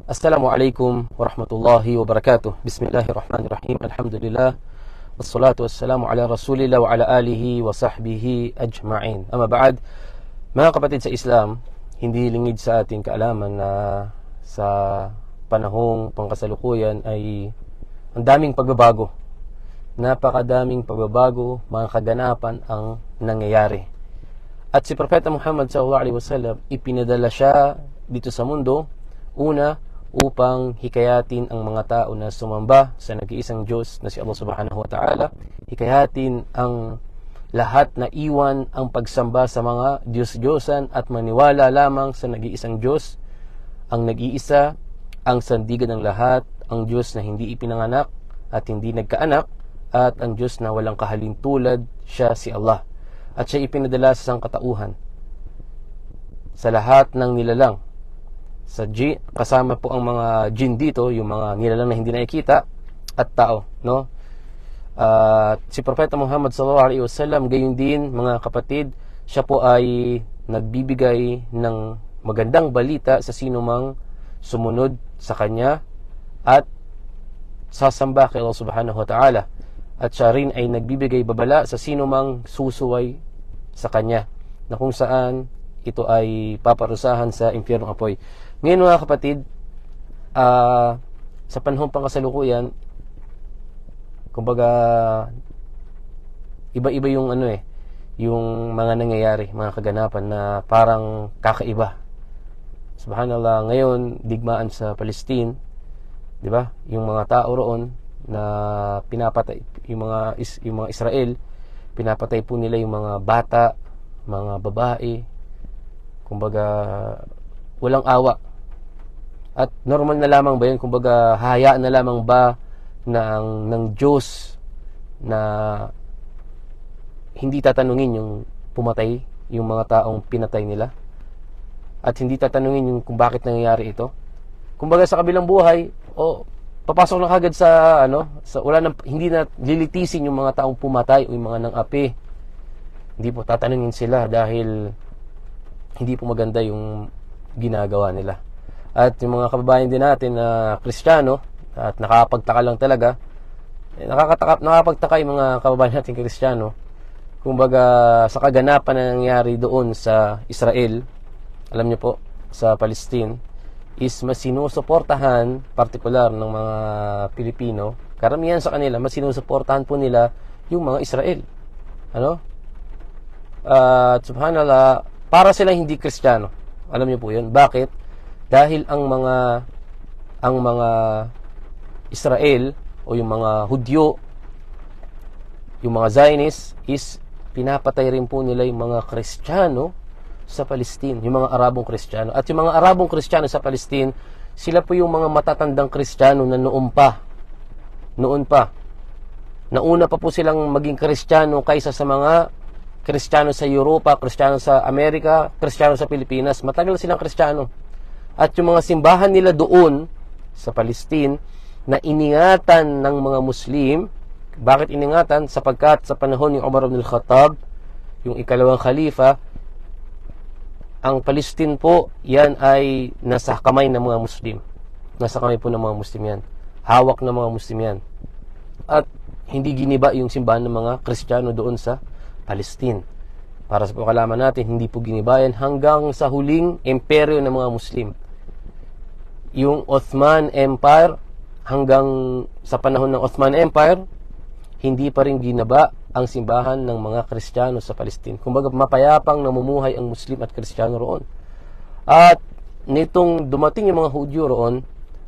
Assalamualaikum warahmatullahi wabarakatuh. Bismillahirrahmanirrahim. Alhamdulillah. Wassalatu wassalamu ala rasulillah wa ala alihi wa sahbihi ajma'in. Ama ba'd, mga kapatid sa Islam, hindi lingid sa ating kaalaman na sa panahong pangkasalukuyan ay ang daming pagbabago. Napakadaming pagbabago, mga kaganapan ang nangyayari. At si Propeta Muhammad SAW, ipinadala siya dito sa mundo, una, upang hikayatin ang mga tao na sumamba sa nag-iisang Diyos na si Allah subhanahu wa ta'ala. Hikayatin ang lahat na iwan ang pagsamba sa mga Diyos-Diyosan at maniwala lamang sa nag-iisang Diyos, ang nag-iisa, ang sandigan ng lahat, ang Diyos na hindi ipinanganak at hindi nagkaanak, at ang Diyos na walang kahalintulad, siya si Allah. At siya ipinadala sa sangkatauhan sa lahat ng nilalang. Kasama po ang mga jin dito, yung mga nilalang na hindi nakikita, at tao, no? Si Propeta Muhammad SAW, gayon din mga kapatid, siya po ay nagbibigay ng magandang balita sa sino mang sumunod sa kanya at sasamba kay Allah subhanahu wa ta'ala. At siya rin ay nagbibigay babala sa sino mang susuway sa kanya, na kung saan ito ay paparusahan sa impyernong apoy. Ngayon mga kapatid, sa panahong pangkasalukuyan, kumbaga iba-iba yung yung mga nangyayari, mga kaganapan na parang kakaiba. Subhanallah, ngayon digmaan sa Palestine, 'di ba? Yung mga tao roon na pinapatay, yung mga Israel, pinapatay po nila yung mga bata, mga babae, kumbaga walang awa. At normal na lamang ba yun? Kumbaga hayaan na lamang ba ng Diyos na hindi tatanungin yung pumatay, yung mga taong pinatay nila, at hindi tatanungin yung kung bakit nangyayari ito? Kumbaga sa kabilang buhay, papasok na kagad sa hindi na lilitisin yung mga taong pumatay o yung mga nang-api. Hindi po tatanungin sila dahil hindi po maganda yung ginagawa nila. At yung mga kababayan din natin na Kristiyano, at nakakapagtaka lang talaga, nakakapagtaka yung mga kababayan natin Kristiyano, kumbaga sa kaganapan na nangyari doon sa Israel, alam niyo po, sa Palestine, is mas sinusuportahan, partikular ng mga Pilipino, karamihan sa kanila, mas sinusuportahan po nila yung mga Israel. Subhanallah, para sila hindi Kristiyano. Alam niyo po yun. Bakit? Dahil ang mga Israel o yung mga Hudyo, yung mga Zionists, is pinapatay rin po nila yung mga Kristiyano sa Palestine, yung mga Arabong Kristiyano. At yung mga Arabong Kristiyano sa Palestine, sila po yung mga matatandang Kristiyano na noon pa. Nauna pa po silang maging Kristiyano kaysa sa mga Kristiyano sa Europa, Kristiyano sa Amerika, Kristiyano sa Pilipinas. Matagal silang Kristiyano. At yung mga simbahan nila doon sa Palestine na iningatan ng mga Muslim. Bakit iningatan? Sapagkat sa panahon ni Umar ibn al-Khattab, yung ikalawang khalifa, ang Palestine po, yan ay nasa kamay ng mga Muslim. Nasa kamay po ng mga Muslim yan. Hawak ng mga Muslim yan. At hindi giniba yung simbahan ng mga Kristiyano doon sa Palestine. Para sa pagkalaman natin, hindi po ginibayan hanggang sa huling imperyo ng mga Muslim. Yung Ottoman Empire, hanggang sa panahon ng Ottoman Empire, hindi pa rin ginaba ang simbahan ng mga Kristiyano sa Palestine. Kumbaga mapayapang namumuhay ang Muslim at Kristiyano roon. At nitong dumating yung mga Hudyo roon,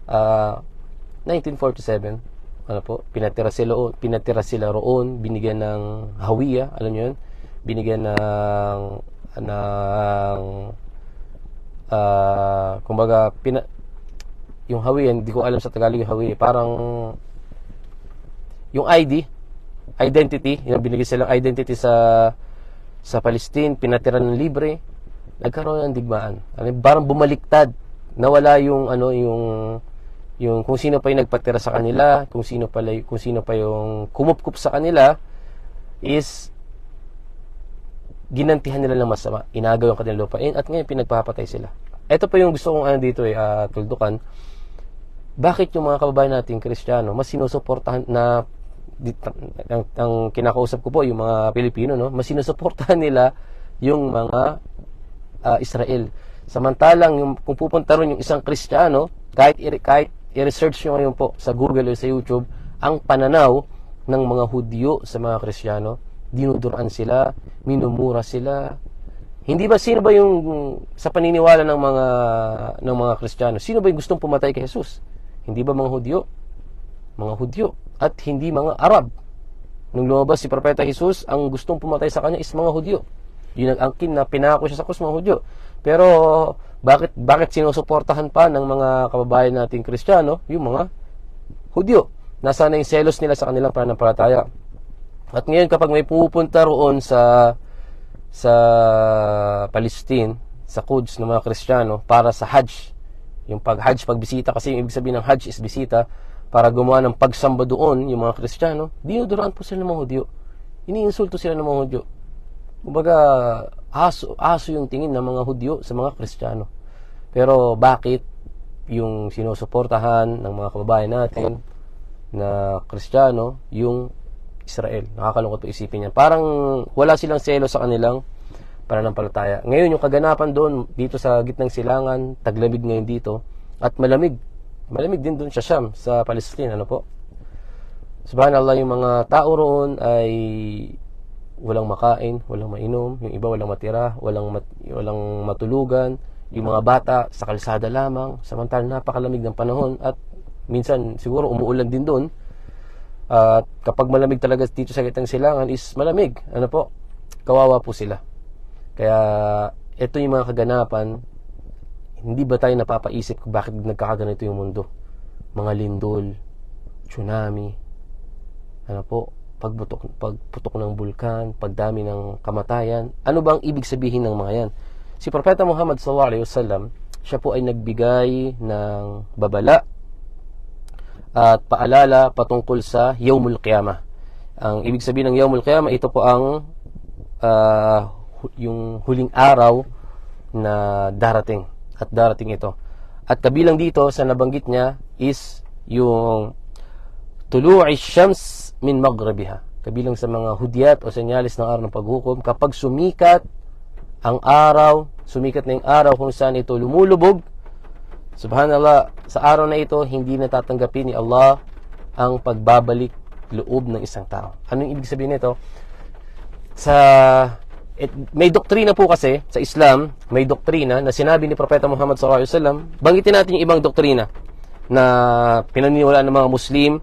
1947, pinatira sila roon, binigyan ng Hawiya, alam niyo yun? Binigyan kumbaga yung Hawiya, hindi ko alam sa Tagalog yung Hawiya, parang yung identity, yung binigyan silang identity sa Palestine, pinatira ng libre, nagkaroon ng digmaan. Parang bumaliktad, nawala yung kung sino pa yung nagpatira sa kanila, kung sino pa yung kumupkup sa kanila, is ginantihan nila ng masama, inagaw yung kanilang lupain, at ngayon pinagpapatay sila. Ito pa yung gusto kong dito tuldukan. bakit yung mga kababayan nating Kristiyano mas sinusuportahan na ang kinakausap ko po yung mga Pilipino, no, mas sinusuportahan nila yung mga Israel. Samantalang yung kung pupunta ron yung isang Kristiyano, kahit i-research nyo ngayon po sa Google o sa YouTube, ang pananaw ng mga Hudyo sa mga Kristiyano, dinuduran sila, minumura sila. Hindi ba, sino ba yung sa paniniwala ng mga Kristiyano, sino ba yung gustong pumatay kay Jesus? Hindi ba mga Hudyo? Mga Hudyo at hindi mga Arab. Nung lumabas si Propeta Jesus, ang gustong pumatay sa kanya is mga Hudyo. Yun ang angkin na pinako siya sa krus, mga Hudyo. Pero bakit sinusuportahan pa ng mga kababayan nating Kristiyano yung mga Hudyo? Nasaan na yung selos nila sa kanilang pananampalataya? At ngayon kapag may pupunta roon sa Palestine, sa Quds ng mga Kristiyano para sa Hajj, yung pag-Hajj, pagbisita, kasi yung ibig sabihin ng Hajj is bisita, para gumawa ng pagsamba doon yung mga Kristiyano, dinuduraan po sila ng mga Hudyo. Iniinsulto sila ng mga Hudyo. Kumbaga, aso yung tingin ng mga Hudyo sa mga Kristiyano. Pero bakit yung sinusuportahan ng mga kababayan natin na Kristiyano yung Israel? Nakakalungkot po isipin yan. Parang wala silang selo sa kanilang pananampalataya. Ngayon, yung kaganapan doon, dito sa gitnang silangan, taglamig ngayon dito, at malamig din doon sa Sham, sa Palestine, ano po. Subhanallah, yung mga tao roon ay walang makain, walang mainom, yung iba walang matira, walang matulugan, yung mga bata sa kalsada lamang, samantalang napakalamig ng panahon, at minsan siguro umuulan din doon. At kapag malamig talaga dito sa gitnang silangan is malamig, ano po, kawawa po sila. Kaya ito yung mga kaganapan. Hindi ba tayo napapaisip kung bakit nagkakaganito yung mundo? Mga lindol, tsunami, ano po, pagputok ng bulkan, pagdami ng kamatayan. Ano bang ibig sabihin ng mga yan? Si Propeta Muhammad SAW, siya po ay nagbigay ng babala at paalala patungkol sa Yawmul Qiyamah. Ang ibig sabihin ng Yawmul Qiyamah, ito po ang yung huling araw na darating. At darating ito. At kabilang dito sa nabanggit niya is yung tulu'i syams min maghribiha. Kabilang sa mga hudyat o senyalis ng araw ng paghukom, kapag sumikat ang araw, sumikat na yung araw kung saan ito lumulubog, subhanallah, sa araw na ito, hindi natatanggapin ni Allah ang pagbabalik loob ng isang tao. Anong ibig sabihin nito? May doktrina po kasi sa Islam, may doktrina na sinabi ni Propeta Muhammad SAW. Banggitin natin yung ibang doktrina na pinaniniwalaan ng mga Muslim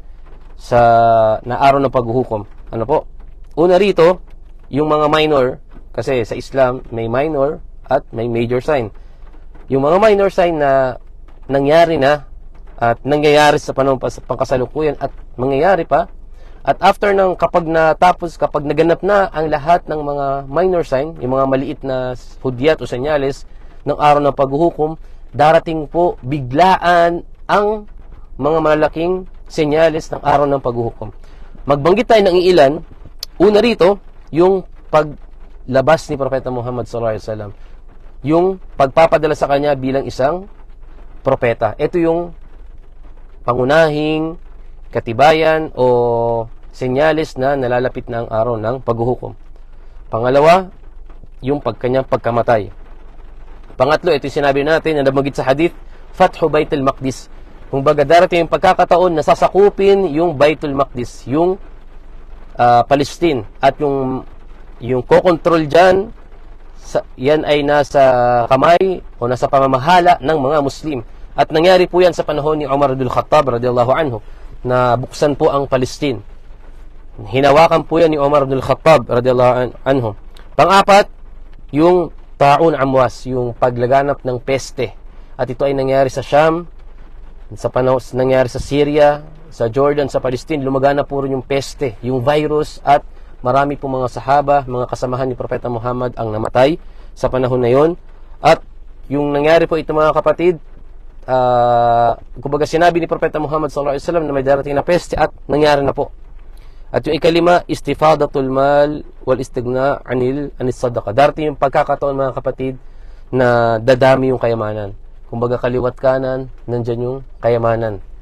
na araw ng paghuhukom. Ano po? Una rito, yung mga minor, kasi sa Islam may minor at may major sign. Yung mga minor sign na nangyari na at nangyayari sa panahon pangkasalukuyan at mangyayari pa, at after kapag naganap na ang lahat ng mga minor sign, yung mga maliit na hudyat o senyales ng araw ng paghuhukom, darating po biglaan ang mga malalaking senyales ng araw ng paghuhukom. Magbanggit tayo ng ilan. Una rito, yung paglabas ni Propeta Muhammad SAW, yung pagpapadala sa kanya bilang isang propeta. Ito yung pangunahing katibayan o senyales na nalalapit na ang araw ng paghuhukom. Pangalawa, yung kanyang pagkamatay. Pangatlo, ito yung sinabi natin na nabanggit sa hadith, Fathu Baitul Maqdis. Kung baga darating yung pagkakataon na sasakupin yung Baitul Maqdis, yung Palestine, at yung kokontrol dyan, yan ay nasa kamay o nasa pamamahala ng mga Muslim. At nangyari po yan sa panahon ni Umar bin Khattab radiyallahu anhu, na buksan po ang Palestine. Hinawakan po yan ni Umar bin Khattab radiyallahu anhu. Pang-apat, yung Ta'un Amwas, yung paglaganap ng peste. At ito ay nangyari sa Sham, nangyari sa Syria, sa Jordan, sa Palestine. Lumaganap po rin yung peste, yung virus, at marami po mga sahaba, mga kasamahan ni Propeta Muhammad ang namatay sa panahon na yon. At yung nangyari po ito, mga kapatid, kumbaga sinabi ni Propeta Muhammad SAW na may darating na peste, at nangyari na po. At yung ikalima, istifadatul mal wal istigna anis sadaqa. Darating yung pagkakataon, mga kapatid, na dadami yung kayamanan. Kumbaga kaliwat kanan, nandyan yung kayamanan.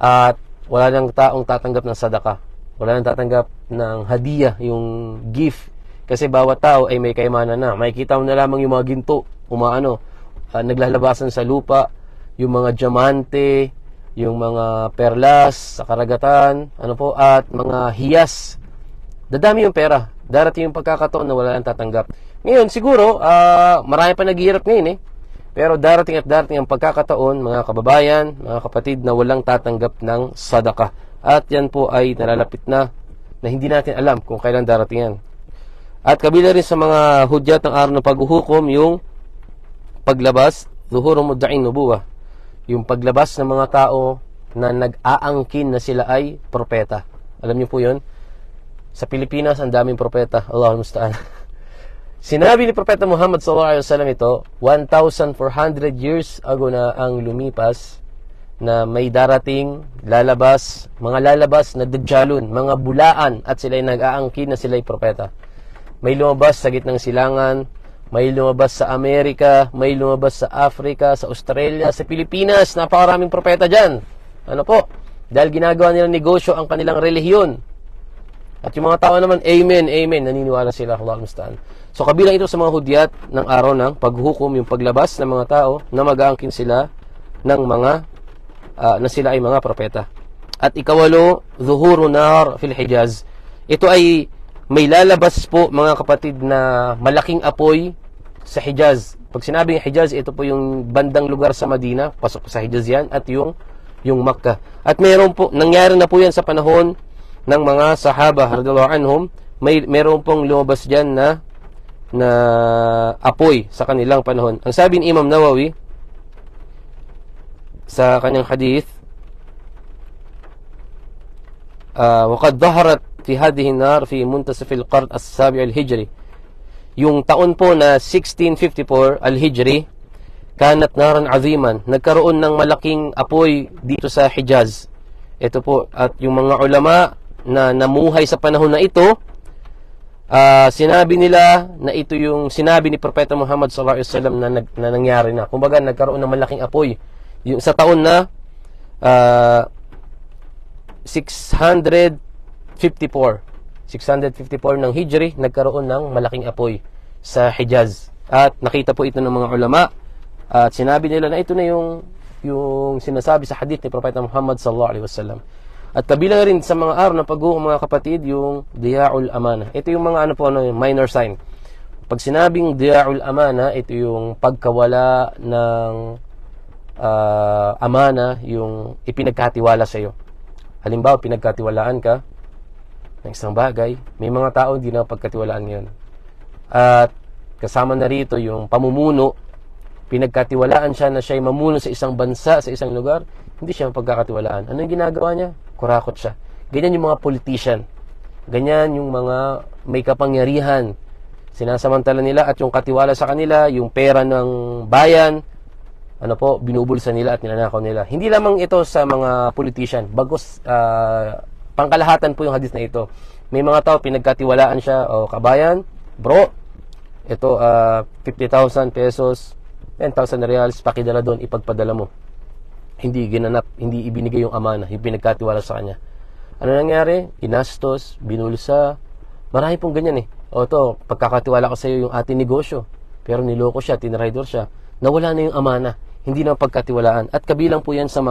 At wala nang taong tatanggap ng sadaka. Wala nang tatanggap ng hadiah, yung gift. Kasi bawat tao ay may kayamanan na. Makikita mo na lamang yung mga ginto, naglalabasan sa lupa, yung mga diamante, yung mga perlas sa karagatan, at mga hiyas. Dadami yung pera. Darating yung pagkakataon na wala nang tatanggap. Ngayon, siguro, marami pa naghihirap ngayon Pero darating at darating ang pagkakataon, mga kababayan, mga kapatid, na walang tatanggap ng sadaka. At yan po ay nalalapit na hindi natin alam kung kailan darating yan. At kabila rin sa mga hudyat ng araw ng paghuhukom, yung paglabas, zuhuru mudda'in nubuwah, yung paglabas ng mga tao na nag-aangkin na sila ay propeta. Alam niyo po yun? Sa Pilipinas, ang daming propeta. Allahul musta'an. Sinabi ni Propeta Muhammad SAW ito, 1,400 years ago na ang lumipas, na may darating, mga lalabas na dajjalun, mga bulaan, at sila ay nag-aangkin na sila ay propeta. May lumabas sa gitnang silangan, may lumabas sa Amerika, may lumabas sa Africa, sa Australia, sa Pilipinas. Napakaraming propeta dyan. Dahil ginagawa nilang negosyo ang kanilang relihiyon. At yung mga tao naman, amen, amen, naniniwala sila. Allahul musta'an. So kabilang ito sa mga hudyat ng araw ng paghuhukom, yung paglabas ng mga tao na mag-aangkin sila ng na sila ay mga propeta. At ikawalo, zuhuru nar fil Hijaz. Ito ay may lalabas po, mga kapatid, na malaking apoy sa Hijaz. Pag sinabing Hijaz, ito po yung bandang lugar sa Madina, pasok sa Hijaz yan, at yung Makkah. At nangyari na po yan sa panahon ng mga sahaba radhiyallahu anhum. Meron pong lumabas dyan na apoy sa kanilang panahon. Ang sabi ni Imam Nawawi sa kanyang hadith, وَقَدْ ظَهَرَتْ فِي هَذِهِ النَّارِ فِي مُنْتَصِفِ الْقَرْنِ السَّابِعِ الْهِجْرِ. Yung taon po na 1654 al-Hijri, kanat naran aziman, nagkaroon ng malaking apoy dito sa Hijaz. Ito po, at yung mga ulama na namuhay sa panahon na ito, sinabi nila na ito yung sinabi ni Propeta Muhammad sallallahu alaihi wasallam na nangyari na. Kumbaga, nagkaroon ng malaking apoy yung sa taon na 654 ng Hijri, nagkaroon ng malaking apoy sa Hijaz. At nakita po ito ng mga ulama, at sinabi nila na ito na yung sinasabi sa hadith ni Propeta Muhammad sallallahu alaihi wasallam. At kabilang rin sa mga araw na pag-uong, mga kapatid, yung Diya'ul Amana. Ito yung mga minor sign. Pag sinabing Diya'ul Amana, ito yung pagkawala ng amana, yung ipinagkatiwala sa iyo. Halimbawa, pinagkatiwalaan ka ng isang bagay, may mga tao hindi na pagkatiwalaan ngayon. At kasama na rito yung pamumuno, pinagkatiwalaan siya na siya'y mamuno sa isang bansa, sa isang lugar, hindi siya pagkakatiwalaan. Ano yung ginagawa niya? Kurakot siya. Ganyan yung mga politician. Ganyan yung mga may kapangyarihan. Sinasamantala nila at yung katiwala sa kanila, yung pera ng bayan, binubulsa nila at nilanakaw nila. Hindi lamang ito sa mga politician, bagos pangkalahatan po yung hadith na ito. May mga tao pinagkatiwalaan siya, kabayan, bro, ito 50,000 pesos, 10,000 reals, pakidala doon, ipagpadala mo. Hindi ginanap, hindi ibinigay yung amana, yung pinagkatiwala sa kanya. Ano nangyari? Inastos, binulsa, marami pong ganyan pagkakatiwala ko sa iyo yung ating negosyo, pero niloko siya, tinraidor siya, nawala na yung amana, hindi na pagkatiwalaan. At kabilang po yan sa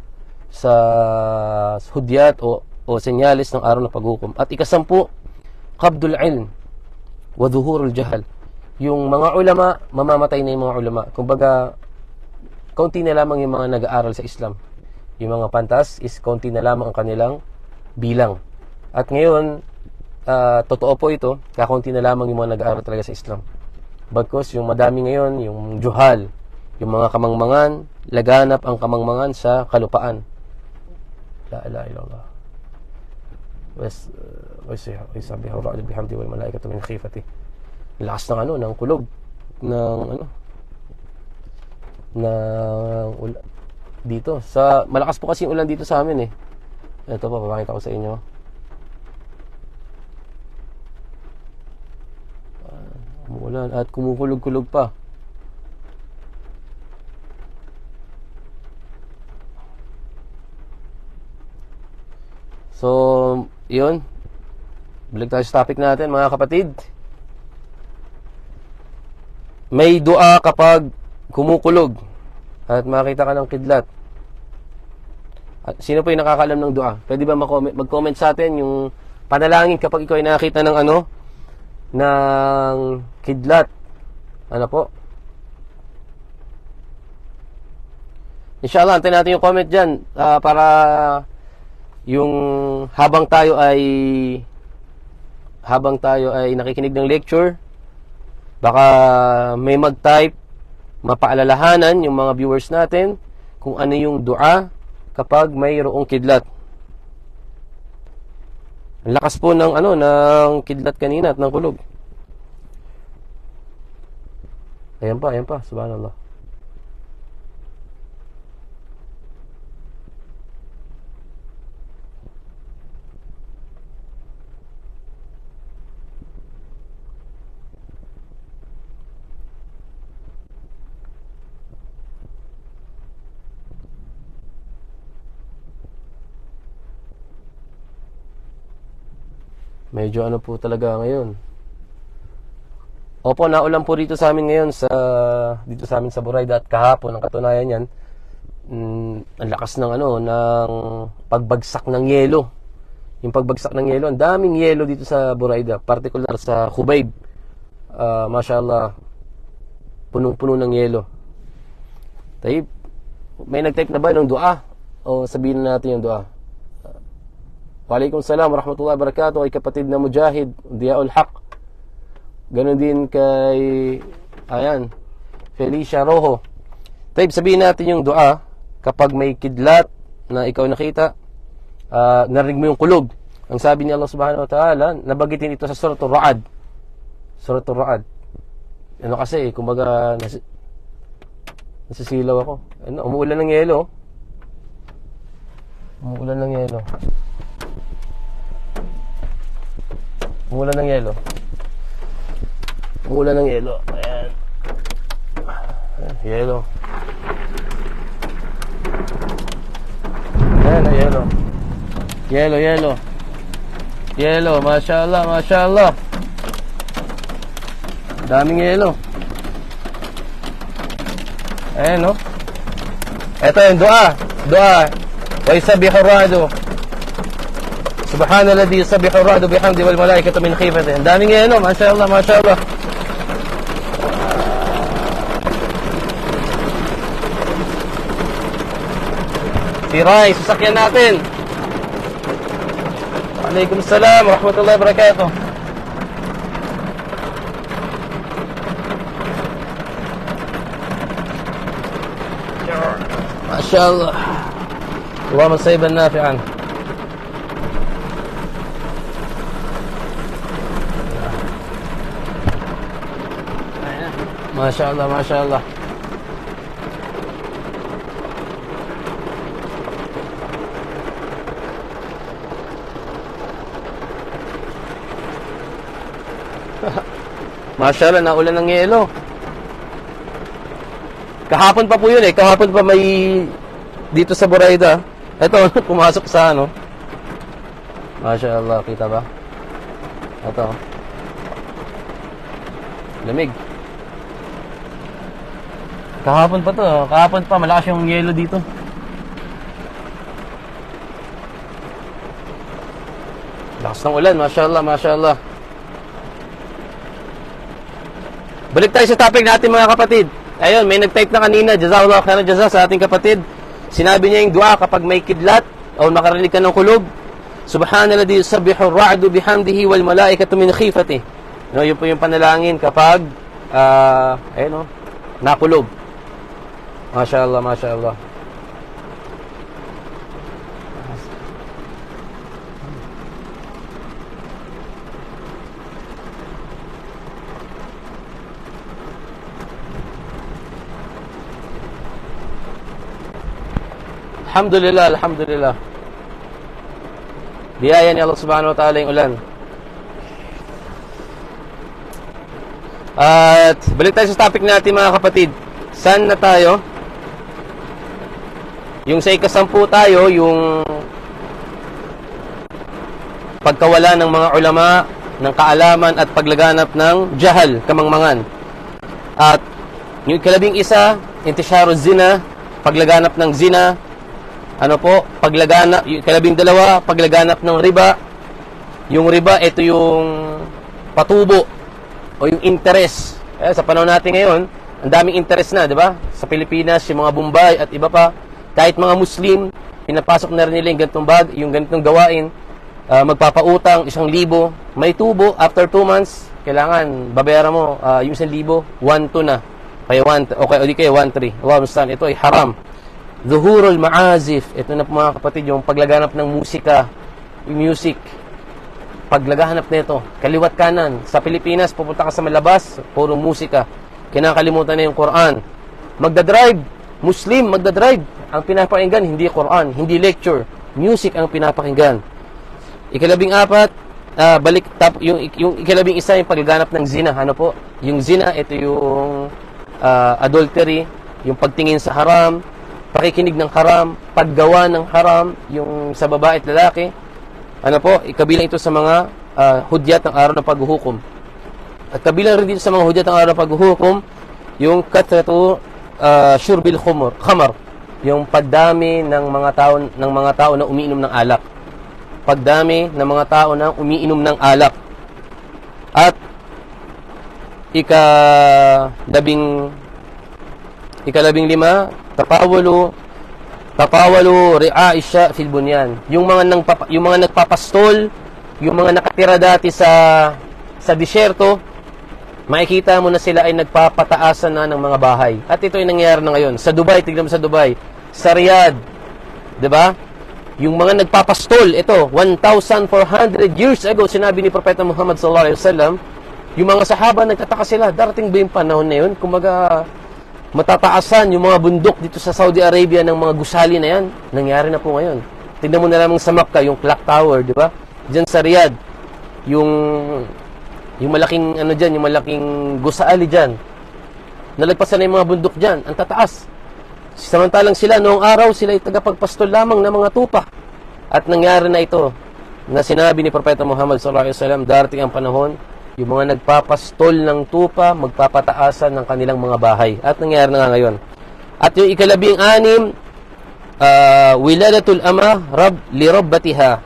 hudyat o senyales ng araw ng paghukom. At ikasampu, qabdul ilm wa dhuhurul jahal. Yung mga ulama, mamamatay na yung mga ulama. Kumbaga, kaunti na lamang yung mga nag-aaral sa Islam. Yung mga pantas is kaunti na lamang ang kanilang bilang. At ngayon, totoo po ito, kakaunti na lamang yung mga nag-aaral talaga sa Islam. Bagkus yung madami ngayon, yung juhal, yung mga kamangmangan, laganap ang kamangmangan sa kalupaan. La ilaha illallah. Wasabihu ra'd bihamdi wal malaikatu min khifati. Lakas ng ng kulog dito. Malakas po kasi yung ulan dito sa amin Ito po, papakita ko sa inyo. Umuulan at kumukulog-kulog pa. So, yun. Balik tayo sa topic natin, mga kapatid. May dua kapag kumukulog at makita ka ng kidlat. At sino po yung nakakaalam ng dua? Pwede ba mag-comment sa atin yung panalangin kapag ikaw ay nakakita ng ng kidlat? Ano po? Inshallah, antayin natin yung comment dyan para yung habang tayo ay nakikinig ng lecture, baka may mag-type, mapaalalahanan yung mga viewers natin kung ano yung dua kapag mayroong kidlat. Ang lakas po ng ng kidlat kanina at ng kulog. Ayan pa, subhanallah. Medyo po talaga ngayon. Opo, naulan po dito sa amin ngayon dito sa amin sa Burayda at kahapon ang katunayan yan. Ang lakas ng ng pagbagsak ng yelo. Yung pagbagsak ng yelo, ang daming yelo dito sa Burayda, particular sa Khubayb. Mashallah, punong-puno ng yelo. Tayo, may nag-type na ba ng dua? O sabihin natin yung dua. Waalaikumsalam warahmatullahi wabarakatuh, kay kapatid na Mujahid Diyaul Haq. Ganon din kay Felicia Rojo. Tayo, sabihin natin yung dua kapag may kidlat na ikaw nakita, narinig mo yung kulog. Ang sabi ni Allah subhanahu wa ta'ala, nabagitin ito sa Suratul Ra'd. Suratul Ra'd. Kasi, kumbaga nasisilaw ako. Umuulan ng yelo. Umuulan ng yelo. Umuulan ng yelo. Umuulan ng yelo. Ayan. Yelo. Ayan, yelo. Yelo. Yelo, mashallah, mashallah. Daming yelo. Ayan, no? Ito yung dua. Dua. Wa yusabbihu ar-ra'du. Subhanalladhi yusabbihu ar-ra'du bihamdi wal malaikatu min khifatihi. Daming yelo, mashallah, mashallah. Si Rai, sasakyan natin. Waalaikumsalam warahmatullahi wabarakatuh. Mashallah. Allahumma sayyiban nafi'an. Mashallah, mashallah. Mashallah, naulan ng yelo. Kahapon pa po yun Kahapon pa may dito sa Burayda. Ito, pumasok sa Mashallah, kita ba? Ito. Lamig. Kahapon pa to. Kahapon pa, malakas yung yelo dito. Lakas ng ulan, mashallah, mashallah. Balik tayo sa topic natin, mga kapatid. Ayun, may nag-type na kanina, jazakallahu khairan jazaa sa ating kapatid. Sinabi niya yung dua kapag may kidlat o makarinig ka ng kulog. Subhanalladhi yusabbihu ar-ra'du bihamdihi wal malaikatu min khifatihi. Yun po yung panalangin kapag nakulog. Mashallah, mashallah. Alhamdulillah, alhamdulillah. Biyaya ni Allah subhanahu wa ta'ala yung ulan. At balik tayo sa topic natin, mga kapatid. Saan na tayo? Yung sa ikasampu tayo, yung pagkawala ng mga ulama, ng kaalaman at paglaganap ng jahal, kamangmangan. At yung ikalabing isa, intisyaru zina, paglaganap ng zina. Yung ikalabing dalawa, paglaganap ng riba. Yung riba, ito yung patubo o yung interest. Sa panahon natin ngayon, ang daming interest na, di ba? Sa Pilipinas, yung mga Bombay at iba pa, kahit mga Muslim, pinapasok na rin nila yung ganitong gawain. Magpapautang 1,000, may tubo, after 2 months, kailangan babayaran mo yung 1,000, 1,2 na. O di kaya 1,3. Ito ay haram. Zuhurul ma'azif, ito na po mga kapatid, yung paglaganap ng musika, yung music. Paglaganap nito, kaliwat kanan. Sa Pilipinas, pupunta ka sa malabas, puro musika. Kinakalimutan na yung Quran. Magdadrive, Muslim, magdadrive. Ang pinapakinggan, hindi Quran, hindi lecture. Music ang pinapakinggan. Ikalabing apat, yung ikalabing isa, yung paglaganap ng zina. Yung zina, ito yung adultery, yung pagtingin sa haram, pakikinig ng haram, paggawa ng haram, yung sa babae at lalaki. Kabilang ito sa mga hudyat ng araw ng paghuhukom. At kabilang rin dito sa mga hudyat ng araw ng paghuhukom, yung katratu shurbil khamar, yung pagdami ng mga tao na umiinom ng alak. Pagdami ng mga tao na umiinom ng alak. At ikalabing lima, tapawalu ri'aisha fil bunyan. Yung mga nagpapastol, yung mga nakatira dati sa disyerto, makikita mo na sila ay nagpapataasan na ng mga bahay. At ito ay nangyayari na ngayon. Sa Dubai, tignan mo sa Dubai. Sa Riyadh, 'di ba? Yung mga nagpapastol, ito, 1,400 years ago, sinabi ni Propeta Muhammad sallallahu alaihi wasallam, yung mga sahaba, nagtataka sila, darating ba yung panahon na yun? Kumaga, matataasan yung mga bundok dito sa Saudi Arabia ng mga gusali na yan. Nangyari na po ngayon. Tingnan mo na lamang sa Makkah, yung clock tower, di ba? Diyan sa Riyadh, yung malaking, yung malaking gusali dyan. Nalagpasan na yung mga bundok dyan. Ang tataas. Samantalang sila, noong araw, sila ay tagapagpastol lamang ng mga tupa. At nangyari na ito, na sinabi ni Propeta Muhammad sallallahu alaihi wasallam, darating ang panahon, yung mga nagpapastol ng tupa, magpapataasan ng kanilang mga bahay. At nangyari na nga ngayon. At yung ikalabing anim, wiladatul ama li rabbatiha.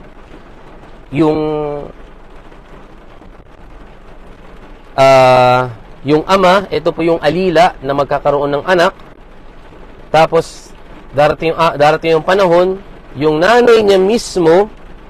Yung ama, ito po yung alila na magkakaroon ng anak. Tapos, darating yung panahon, yung nanay niya mismo,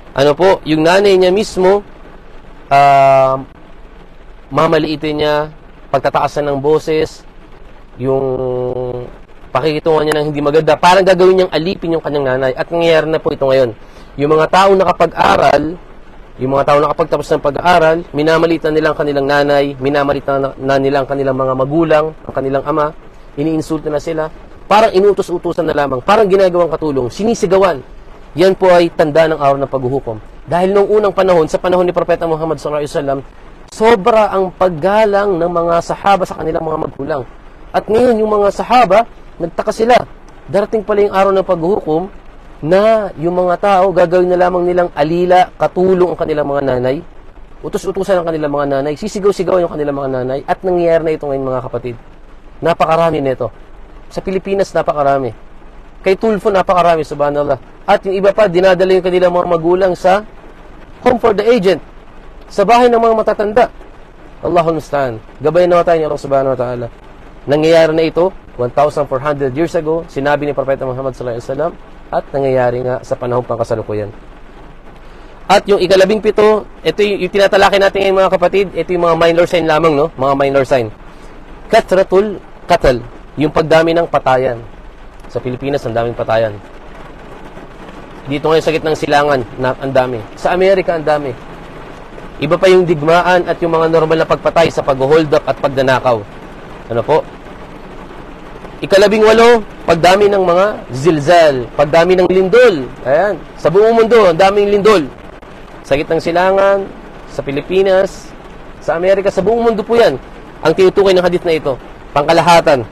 mamaliitin niya, pagtataasan ng boses, yung pakikitungan niya ng hindi maganda, parang gagawin niyang alipin yung kanyang nanay. At nangyayari na po ito ngayon. Yung mga tao nakapag-aral, yung mga tao nakapagtapos ng pag-aaral, minamalitan nila ang kanilang nanay, minamalitan na nila ang kanilang mga magulang, ang kanilang ama, iniinsulto na sila, parang inutos-utusan na lamang, parang ginagawang katulong, sinisigawan. Yan po ay tanda ng araw ng paghuhukom. Dahil noong unang panahon, sa panahon ni Propeta Muhammad sallallahu alaihi wasallam, sobra ang paggalang ng mga sahaba sa kanilang mga magulang. At ngayon, yung mga sahaba, nagtaka sila. Darating pala yung araw ng paghuhukom na yung mga tao, gagawin na lamang nilang alila, katulong ang kanilang mga nanay, utos-utusan ang kanilang mga nanay, sisigaw-sigaw yung kanilang mga nanay, at nangyayari na ito ngayon mga kapatid. Napakarami nito. Sa Pilipinas, napakarami. Kay Tulfo, napakarami, subhanallah. At yung iba pa, dinadala yung kanilang mga magulang sa home for the aged, sa bahay ng mga matatanda. Allahul musta'an. Gabayan naman tayo ni Allah subhanahu wa ta'ala. Nangyayari na ito 1,400 years ago, sinabi ni Propeta Muhammad sallallahu alaihi wasallam, at nangyayari nga sa panahon pang kasalukuyan. At yung ikalabing pito, ito yung tinatalakay natin ngayon mga kapatid, ito yung mga minor sign lamang, no? Mga minor sign. Kathratul qatl, yung pagdami ng patayan. Sa Pilipinas, ang daming patayan. Dito ngayon sa gitnang silangan, ang dami. Sa Amerika, ang dami. Iba pa yung digmaan at yung mga normal na pagpatay sa pag-hold up at pagdanakaw. Ano po? Ikalabing walo, pagdami ng mga zilzal, pagdami ng lindol. Ayan, sa buong mundo, ang daming lindol. Sa gitnang silangan, sa Pilipinas, sa Amerika, sa buong mundo po yan. Ang tinutukoy ng hadith na ito, pangkalahatan.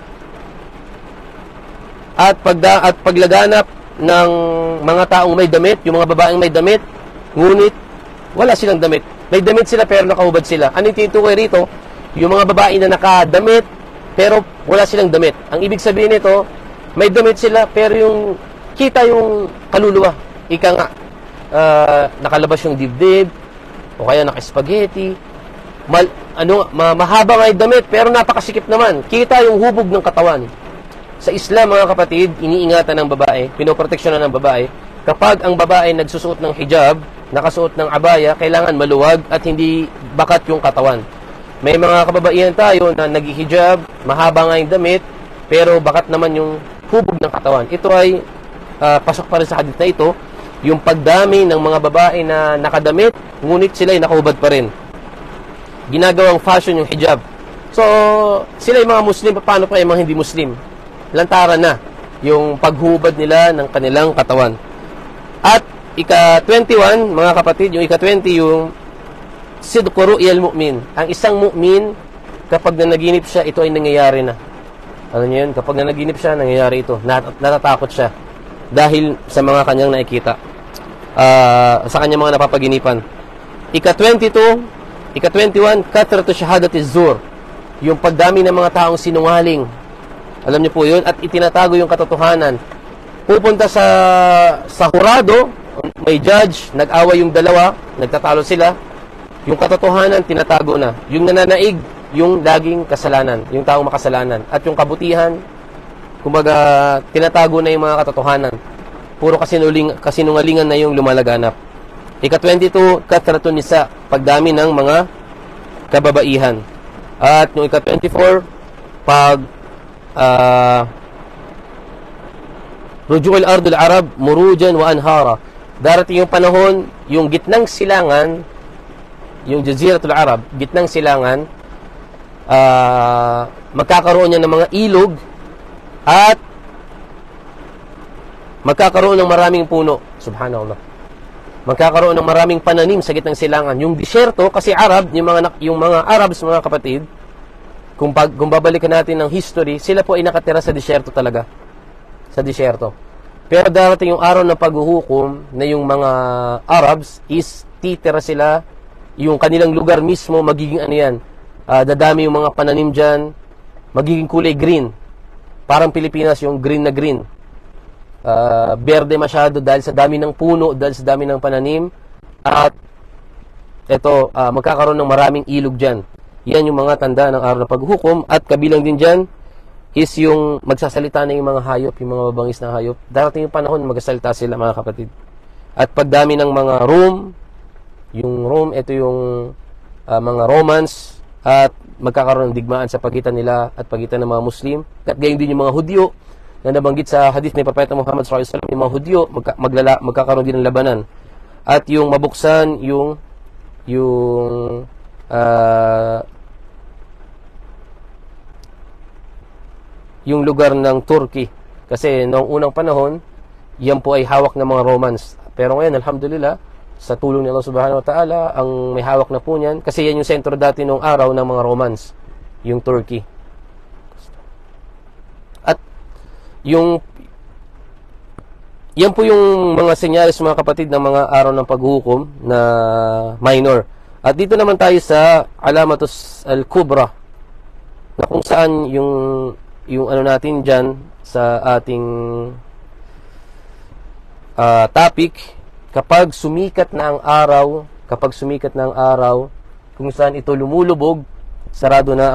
At paglaganap ng mga taong may damit, yung mga babaeng may damit, ngunit wala silang damit. May damit sila pero nakahubad sila. Ano yung tinutukoy rito? Yung mga babae na nakadamit pero wala silang damit. Ang ibig sabihin nito, may damit sila pero yung kita yung kaluluwa. Ika nga, nakalabas yung dibdib o kaya naka-spaghetti. Mahaba nga yung damit pero napakasikip naman. Kita yung hubog ng katawan. Sa Islam, mga kapatid, iniingatan ng babae, pinoproteksyonan ng babae. Kapag ang babae nagsusuot ng hijab, nakasuot ng abaya, kailangan maluwag at hindi bakat yung katawan. May mga kababaihan tayo na nag-hijab, mahaba nga yung damit, pero bakat naman yung hubog ng katawan. Ito ay pasok pa rin sa hadith na ito, yung pagdami ng mga babae na nakadamit, ngunit sila ay nakahubad pa rin. Ginagawang fashion yung hijab. So, sila yung mga Muslim, paano pa yung mga hindi Muslim? Lantaran na yung paghubad nila ng kanilang katawan. At ika-21, mga kapatid, yung ika-20, yung sidqu ru'yal mu'min. Ang isang mu'min, kapag nanaginip siya, ito ay nangyayari na. Ano niyo yun? Kapag nanaginip siya, nangyayari ito. Natatakot siya dahil sa mga kanyang nakikita. Sa kanyang mga napapaginipan. Ika-22, ika-21, kathratu shahadati zur. Yung pagdami ng mga taong sinungaling. Alam niyo po yun? At itinatago yung katotohanan. Pupunta sa hurado, may judge, nag-away yung dalawa, nagtatalo sila. Yung katotohanan, tinatago na. Yung nananaig, yung laging kasalanan, yung taong makasalanan. At yung kabutihan, kumbaga, tinatago na yung mga katotohanan. Puro kasinungalingan na yung lumalaganap. Ika-22, kathratun nisa, pagdami ng mga kababaihan. At yung ika-24, Ruju'ul ardul arab murujan wa anhara. Darating yung panahon, yung gitnang silangan, yung Jaziratul Arab, gitnang silangan, magkakaroon niya ng mga ilog at magkakaroon ng maraming puno. Subhanallah. Magkakaroon ng maraming pananim sa gitnang silangan. Yung disyerto, kasi Arab, yung mga Arabs, mga kapatid, kung babalikan natin ng history, sila po ay nakatira sa disyerto talaga. Sa disyerto. Pero darating yung araw ng paghuhukom na yung mga Arabs is titira sila, yung kanilang lugar mismo, magiging ano yan, dadami yung mga pananim dyan, magiging kulay green. Parang Pilipinas, yung green na green. Berde masyado dahil sa dami ng puno, dahil sa dami ng pananim. At ito, magkakaroon ng maraming ilog dyan. Yan yung mga tanda ng araw ng paghuhukom. At kabilang din dyan is yung magsasalita na yung mga hayop, yung mga mabangis na hayop. Darating yung panahon, magsasalita sila, mga kapatid. At pagdami ng mga yung Rome, ito yung mga Romans, at magkakaroon ng digmaan sa pagitan nila at pagitan ng mga Muslim. At gayon din yung mga Hudyo na nabanggit sa hadith ni Propeta Muhammad SAW, yung mga Hudyo, magkakaroon din ng labanan. At yung mabuksan, yung lugar ng Turkey. Kasi noong unang panahon, yan po ay hawak ng mga Romans. Pero ngayon, alhamdulillah, sa tulong ni Allah subhanahu wa ta'ala, ang may hawak na po niyan, kasi yan yung sentro dati noong araw ng mga Romans, yung Turkey. At yan po yung mga senyales, mga kapatid, ng mga araw ng paghuhukom na minor. At dito naman tayo sa Alamatus al-Kubra, na kung saan yung ano natin dyan sa ating topic, kapag sumikat na ang araw, kung saan ito lumulubog, sarado na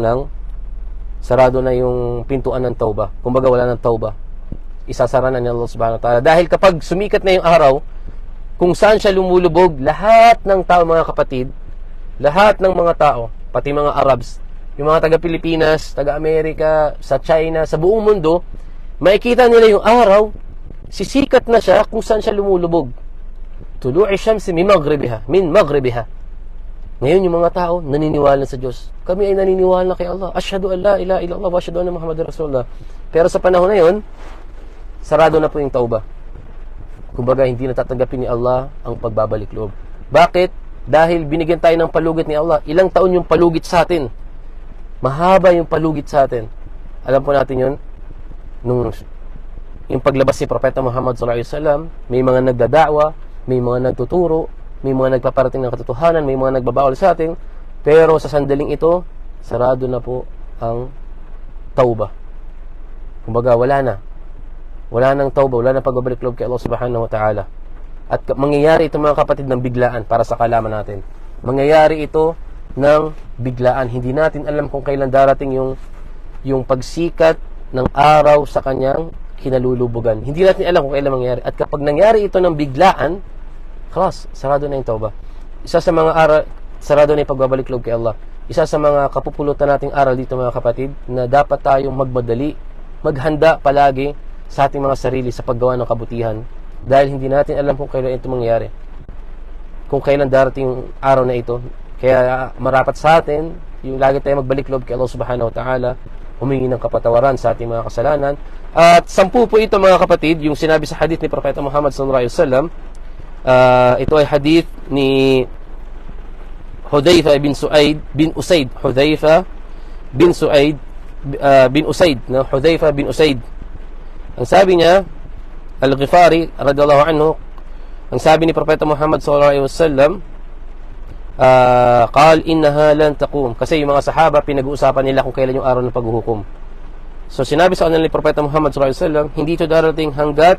yung pintuan ng tauba. Kumbaga wala ng tauba. Isasara na ni Allah subhanahu wa ta'ala. Dahil kapag sumikat na yung araw, kung saan siya lumulubog, lahat ng tao, mga kapatid, lahat ng mga tao, pati mga Arabs, yung mga taga-Pilipinas, taga-Amerika, sa China, sa buong mundo, makikita nila yung araw, sisikat na siya kung saan siya lumulubog. Tulu'i syamsi min maghribiha. Ngayon yung mga tao naniniwala sa Diyos. Kami ay naniniwala kay Allah. Asyhadu an la ilaha illallah wa asyhadu anna Muhammadar Rasulullah. Pero sa panahon na yon, sarado na po yung tauba. Kumbaga, hindi natatanggapin ni Allah ang pagbabalik loob. Bakit? Dahil binigyan tayo ng palugit ni Allah. Ilang taon yung palugit sa atin? Mahaba yung palugit sa atin. Alam po natin yun. Yung paglabas ni Propeta Muhammad SAW, may mga nagdada'wa, may mga nagtuturo, may mga nagpaparating ng katotohanan, may mga nagbabawal sa atin, pero sa sandaling ito, sarado na po ang tauba. Kumbaga, wala na. Wala nang tauba, wala nang pagbabalik loob kay Allah subhanahu wa ta'ala. At mangyayari ito mga kapatid ng biglaan para sa kalaman natin. Mangyayari ito ng biglaan. Hindi natin alam kung kailan darating yung pagsikat ng araw sa kanyang kinalulubugan. Hindi natin alam kung kailan mangyayari. At kapag nangyari ito ng biglaan, khalas, sarado na yung tauba. Isa sa mga aral, sarado na yung pagbabalik loob kay Allah. Isa sa mga kapupulutan nating aral dito mga kapatid, na dapat tayong magmadali, maghanda palagi sa ating mga sarili sa paggawa ng kabutihan. Dahil hindi natin alam kung kailan ito mangyayari. Kung kailan darating yung araw na ito. Kaya marapat sa atin, yung lagi tayo magbalik loob kay Allah subhanahu wa ta'ala, humingi ng kapatawaran sa ating mga kasalanan. At 10 po ito mga kapatid, yung sinabi sa hadith ni Propeta Muhammad sallallahu alaihi wasallam. Ito ay hadith ni Hudayfa bin Usaid. Hudayfa bin Usaid. Hudayfa bin Usaid. Ang sabi niya, Al-Ghifari radhiyallahu anhu, ang sabi ni Propeta Muhammad sallallahu alaihi wasallam, qal innaha lan taqum. Kasi yung mga sahaba pinag-uusapan nila kung kailan yung araw ng paghuhukom. So sinabi sa kanila ni Propeta Muhammad sallallahu alaihi wasallam, hindi ito darating hanggat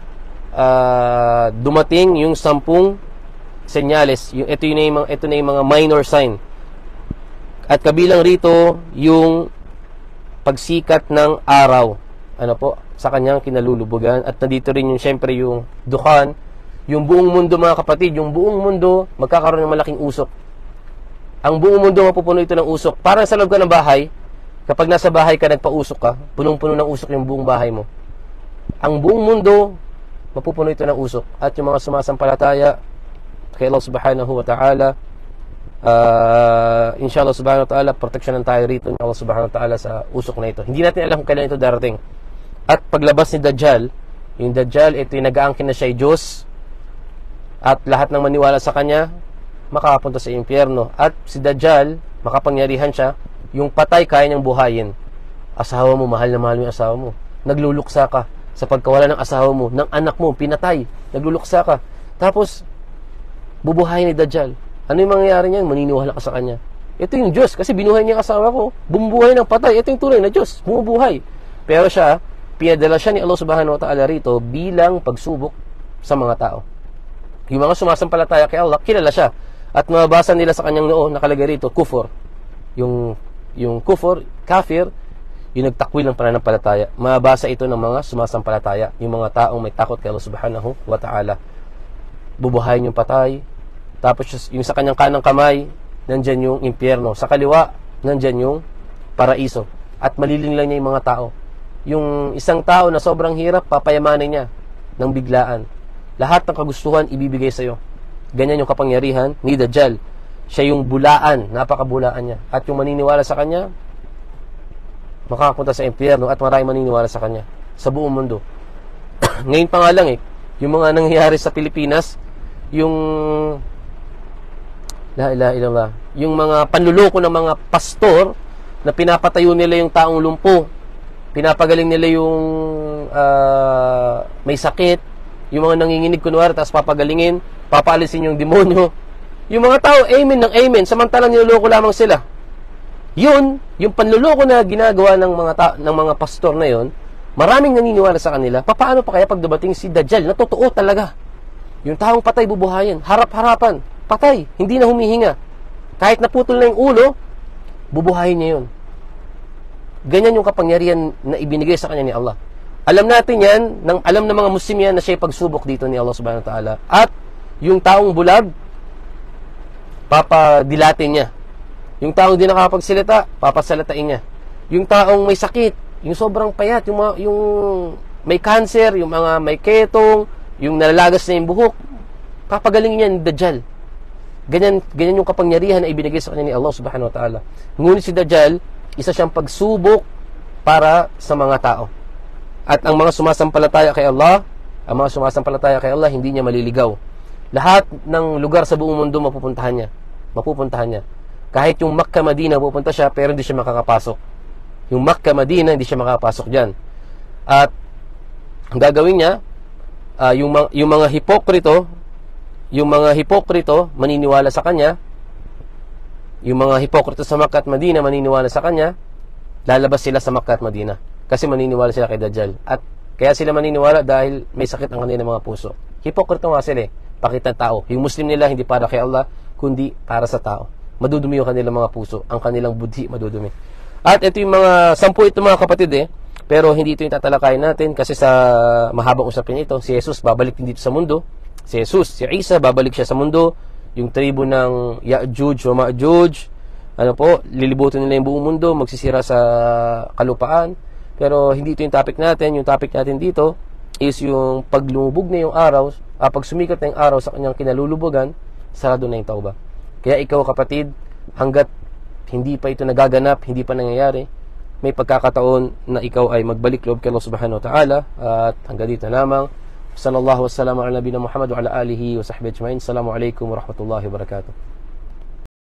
dumating yung 10 senyales. Ito na yung mga minor sign. At kabilang rito yung pagsikat ng araw. Ano po? Sa kanyang kinalulubugan. At nandito rin yung syempre yung dukhan. Yung buong mundo mga kapatid, yung buong mundo magkakaroon ng malaking usok. Ang buong mundo mapupuno ito ng usok. Parang sa loob ka ng bahay, kapag nasa bahay ka, nagpausok ka, punong-puno ng usok yung buong bahay mo. Ang buong mundo mapupuno ito ng usok. At yung mga sumasampalataya kay Allah subhanahu wa ta'ala, inshallah subhanahu wa ta'ala, proteksyonan tayo rito ng Allah subhanahu wa ta'ala sa usok na ito. Hindi natin alam kung kailan ito darating. At paglabas ni Dajjal, yung Dajjal, ito yung nag-aangkin na siya ay Diyos, at lahat ng maniwala sa kanya makapunta sa impyerno. At si Dajjal, makapangyarihan siya, yung patay kaya niyang buhayin. Asawa mo, mahal na mahal mo yung asawa mo, nagluluksa ka sa pagkawala ng asawa mo, ng anak mo, pinatay, nagluluksa ka, tapos bubuhayin ni Dajjal. Ano yung mangyayari niyan? Maniniwala ka sa kanya. Ito yung Diyos, kasi binuhay niya ang asawa ko, bumubuhay ng patay. Ito yung tunay na Diyos, bumubuhay. Pero siya, pinadala siya ni Allah subhanahu wa ta'ala rito bilang pagsubok sa mga tao. Yung mga sumasampalataya kay Allah, kilala siya. At mababasa nila sa kanyang noo, nakalagay rito, kufur. Yung kufur, kafir, yung nagtakwil ng pananampalataya. Mababasa ito ng mga sumasampalataya. Yung mga taong may takot kay Allah subhanahu wa ta'ala. Bubuhayin yung patay. Tapos yung sa kanyang kanang kamay, nandyan yung impyerno. Sa kaliwa, nandyan yung paraiso. At malilinglang niya yung mga tao. Yung isang tao na sobrang hirap, papayamanin niya ng biglaan. Lahat ng kagustuhan ibibigay sa'yo. Ganyan yung kapangyarihan ni Dajjal. Siya yung bulaan, napakabulaan niya. At yung maniniwala sa kanya, makakapunta sa impyerno at maraming maniniwala sa kanya sa buong mundo. Ngayon pa nga lang yung mga nangyayari sa Pilipinas, yung la ilaha illallah, yung mga panluloko ng mga pastor na pinapatayo nila yung taong lumpo, pinapagaling nila yung may sakit, yung mga nanginginig kunwari, tapos papagalingin, papaalisin yung demonyo. Yung mga tao, amen ng amen, samantalang niloloko lamang sila. Yun, yung panluloko na ginagawa ng mga pastor na yon, maraming naniniwala sa kanila. Paano pa kaya pag dumating si Dajjal, na totoo talaga? Yung taong patay bubuhayin, harap-harapan, patay, hindi na humihinga. Kahit naputol na yung ulo, bubuhayin niya yun. Ganyan yung kapangyarihan na ibinigay sa kanya ni Allah. Alam natin yan, alam ng mga Muslim yan na siya pagsubok dito ni Allah subhanahu wa ta'ala. At yung taong bulag, papadilatin niya. Yung taong di nakapagsalita, papasalitain niya. Yung taong may sakit, yung sobrang payat, yung may cancer, yung mga may ketong, yung nalalagas na yung buhok, papagalingin niya ni Dajjal. Ganyan yung kapangyarihan na ibinigay sa kanya ni Allah subhanahu wa ta'ala. Ngunit si Dajjal, isa siyang pagsubok para sa mga tao. At ang mga sumasampalataya kay Allah, hindi niya maliligaw. Lahat ng lugar sa buong mundo mapupuntahan niya. Kahit yung Makkah, Madina, pupunta siya, pero hindi siya makakapasok. Yung Makkah, Madina, hindi siya makakapasok dyan. At ang gagawin niya, yung mga hipokrito, yung mga hipokrito maniniwala sa kanya, yung mga hipokrito sa Makkah at Madina maniniwala sa kanya, lalabas sila sa Makkah at Madina kasi maniniwala sila kay Dajjal. At kaya sila maniniwala dahil may sakit ang kanilang mga puso. Hipokrito nga sila, pakita tao. Yung Muslim nila hindi para kay Allah kundi para sa tao. Madudumi yung kanilang mga puso, ang kanilang budhi madudumi. At ito yung mga 10 ito mga kapatid pero hindi ito yung tatalakayin natin kasi sa mahabang usapin ito, si Jesus babalik din dito sa mundo. Si Jesus, si Isa, babalik siya sa mundo. Yung tribo ng Ya'juj o Ma'juj, lilibutin nila yung buong mundo, magsisira sa kalupaan. Pero hindi ito yung topic natin. Yung topic natin dito is yung paglumubog na yung araw, pag sumikat na yung araw sa kanyang kinalulubugan, sarado na yung tauba. Kaya ikaw kapatid, hanggat hindi pa ito nagaganap, hindi pa nangyayari, may pagkakataon na ikaw ay magbalik loob kay Allah subhanahu wa ta'ala. At hanggang dito lamang. Sallallahu wassalamu ala nabiyina Muhammad wa ala alihi wa sahbihi ajma'in. Assalamu alaikum warahmatullahi wabarakatuh.